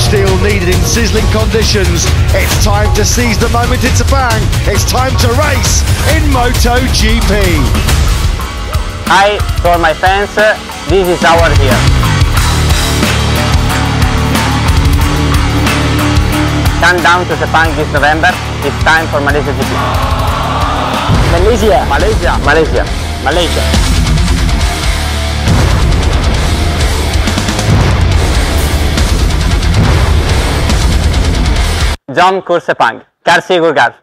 steel needed in sizzling conditions. It's time to seize the moment in Sepang. It's time to race in MotoGP. Hi, for my fans, this is our year. Come down to Sepang this November. It's time for Malaysia GP. Malaysia. Malaysia. Malaysia. Malaysia. Jom Kur Sepang. Kar Sigur Gar.